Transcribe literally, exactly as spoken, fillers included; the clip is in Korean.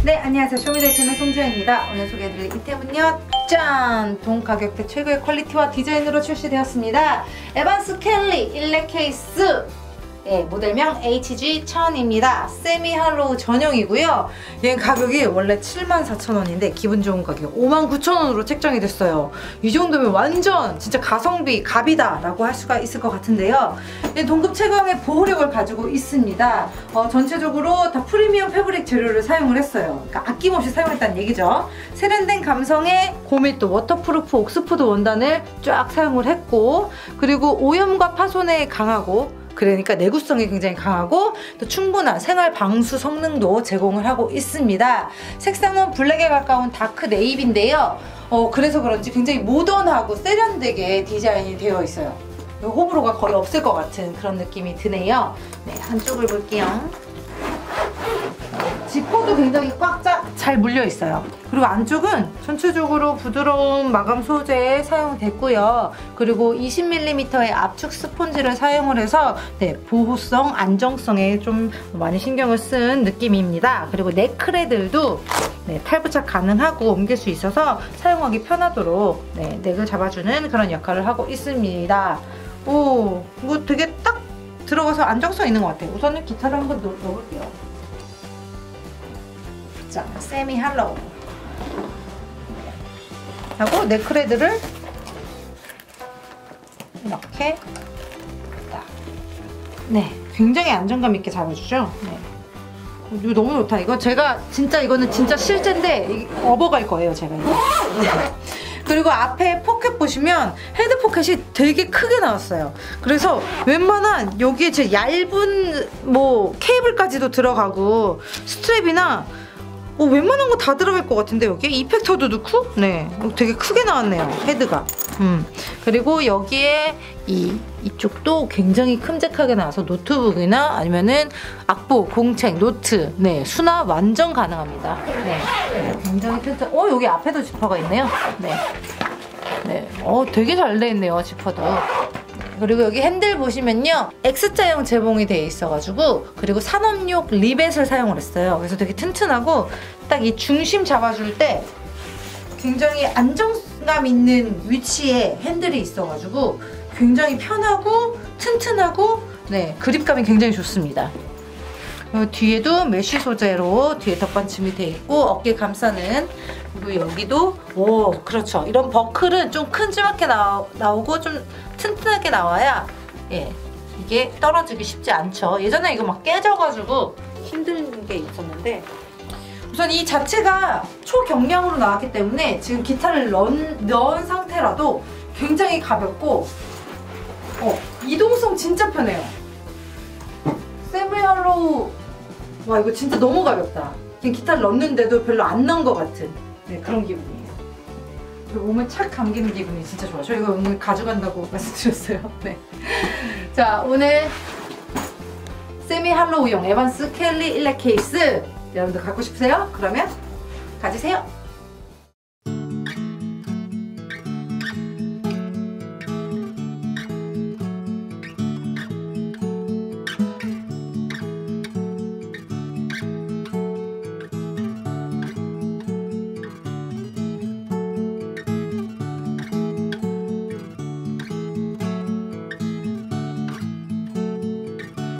네, 안녕하세요. 쇼미더이템의 송지연입니다. 오늘 소개해드릴 이템은요, 짠! 동 가격대 최고의 퀄리티와 디자인으로 출시되었습니다. 에반스 켈리 일렉 케이스, 네, 모델명 에이치 지 천입니다. 세미 할로우 전용이고요. 얘 가격이 원래 칠만 사천 원인데 기분 좋은 가격 오만 구천 원으로 책정이 됐어요. 이 정도면 완전 진짜 가성비 갑이다 라고 할 수가 있을 것 같은데요. 얘 동급 최강의 보호력을 가지고 있습니다. 어, 전체적으로 다 프리미엄 패브릭 재료를 사용을 했어요. 그러니까 아낌없이 사용했다는 얘기죠. 세련된 감성의 고밀도 워터프루프 옥스포드 원단을 쫙 사용을 했고, 그리고 오염과 파손에 강하고, 그러니까 내구성이 굉장히 강하고 또 충분한 생활 방수 성능도 제공을 하고 있습니다. 색상은 블랙에 가까운 다크 네이비인데요. 어, 그래서 그런지 굉장히 모던하고 세련되게 디자인이 되어 있어요. 호불호가 거의 없을 것 같은 그런 느낌이 드네요. 네, 한쪽을 볼게요. 지퍼도 굉장히 꽉 잘 물려 있어요. 그리고 안쪽은 전체적으로 부드러운 마감 소재에 사용됐고요. 그리고 이십 밀리미터의 압축 스폰지를 사용을 해서 네, 보호성, 안정성에 좀 많이 신경을 쓴 느낌입니다. 그리고 넥크레들도 네, 탈부착 가능하고 옮길 수 있어서 사용하기 편하도록 네, 넥을 잡아주는 그런 역할을 하고 있습니다. 오, 이거 되게 딱 들어가서 안정성 있는 것 같아요. 우선은 기타를 한번 넣, 넣어볼게요. 자, 세미 할로우 하고 넥크레드를 이렇게 딱. 네, 굉장히 안정감 있게 잡아주죠. 네. 이거 너무 좋다. 이거 제가 진짜 이거는 진짜 실제인데 업어갈 거예요, 제가 이거. 네. 그리고 앞에 포켓 보시면 헤드 포켓이 되게 크게 나왔어요. 그래서 웬만한 여기에 제 얇은 뭐 케이블까지도 들어가고 스트랩이나 어, 웬만한 거 다 들어갈 것 같은데 여기 이펙터도 넣고 네, 되게 크게 나왔네요, 헤드가. 음, 그리고 여기에 이 이쪽도 굉장히 큼직하게 나와서 노트북이나 아니면은 악보, 공책, 노트, 네, 수납 완전 가능합니다. 네, 굉장히 튼튼. 어, 여기 앞에도 지퍼가 있네요. 네, 네, 어, 되게 잘 돼 있네요, 지퍼도. 그리고 여기 핸들 보시면요, X자형 제봉이 되어 있어가지고, 그리고 산업용 리벳을 사용을 했어요. 그래서 되게 튼튼하고 딱 이 중심 잡아줄 때 굉장히 안정감 있는 위치에 핸들이 있어가지고 굉장히 편하고 튼튼하고 네, 그립감이 굉장히 좋습니다. 뒤에도 메쉬 소재로 뒤에 덕받침이 되어 있고 어깨 감싸는, 그리고 여기도 오, 그렇죠, 이런 버클은 좀 큼지막하게 나오, 나오고 좀 튼튼하게 나와야 예, 이게 떨어지기 쉽지 않죠. 예전에 이거 막 깨져가지고 힘든 게 있었는데, 우선 이 자체가 초경량으로 나왔기 때문에 지금 기타를 넣은, 넣은 상태라도 굉장히 가볍고 어, 이동성 진짜 편해요. 세미 할로우, 와, 이거 진짜 너무 가볍다. 그냥 기타를 넣는데도 별로 안 넣은 것 같은 네, 그런 기분이에요. 그리고 몸에 착 감기는 기분이 진짜 좋아요. 저 이거 오늘 가져간다고 말씀드렸어요. 네. 자, 오늘 세미 할로우용 에반스 켈리 일렉 케이스 여러분들 갖고 싶으세요? 그러면 가지세요.